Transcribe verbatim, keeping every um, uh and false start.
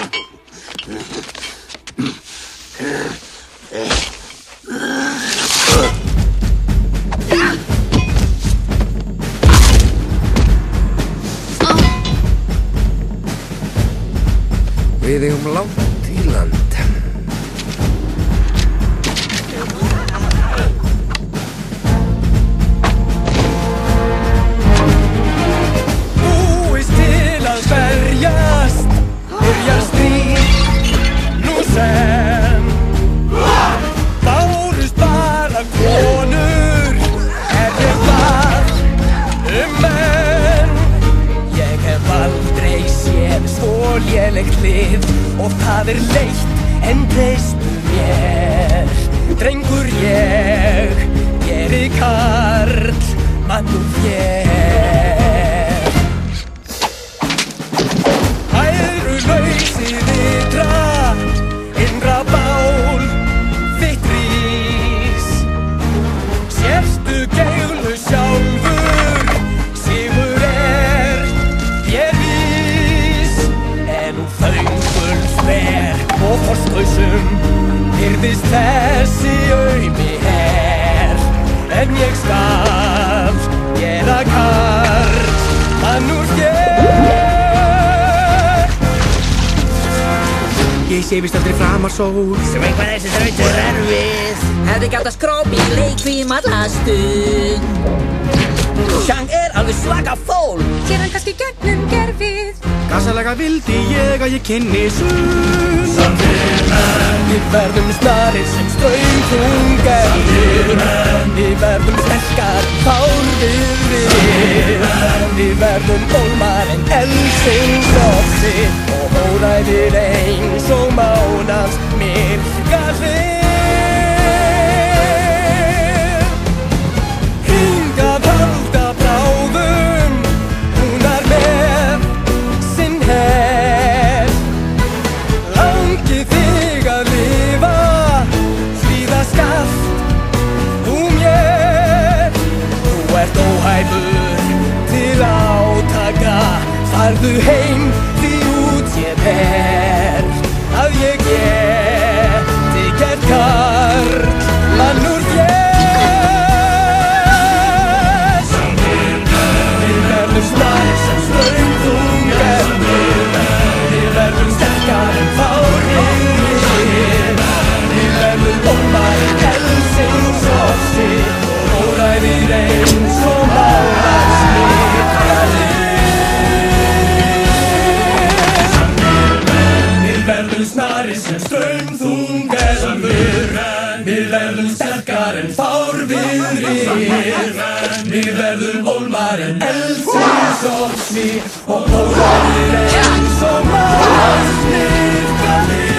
Við eigum langt í land. Búist til að berjast, byrjar stríð, nú sem bárust bara konur, ef ég var um menn. Ég hef aldrei séð svo lélegt hlið og það er leitt en treystu mér. Drengur ég, geri karl, mann úr þér. Ærulausi vitra, innra bál, þitt rís. Sérstu geiglu sjálfur, sigur er ég vís. En úr þöngulsver og þorskausum virðist þessi aumi her. En ég skal gera karl, mann úr þér. Ég sé víst aldrei framar sól Sem eitthvað þessi þrautur erfið Hefði gátt að skrópa í leikvím alla stund. Shang er alveg svaka fól Sér hann kannski gegnum gerfið. Gassalega vildi ég að ég kynni sund. Sandir menn, við verðum snarir sem straumþungar. Sandir menn, við verðum sterkar, fárviðrir. Við verðum bólmar en eldsins lofsið og óræðir eins og mánans myrka hlið. Hingað halda bráðum, hún er með sinn her. Langi þig að lifa, hlýða skalt þú mér. Þú ert óhæfur til átaka, farðu heim því út ég ber. Að ég geti gert karl, mann úr þér. Við verðum snarir sem straumþungar. Við verðum sterkar en fárviðrir. Við verðum bólmar en eldsins lofsið og óræðir eins og mánans myrka hlið. Við verðum snarir sem straumþungar. Við verðum sterkar en fárviðrir. Við verðum bólmar en eldsins lofsið og óræðir eins og mánans myrka hlið.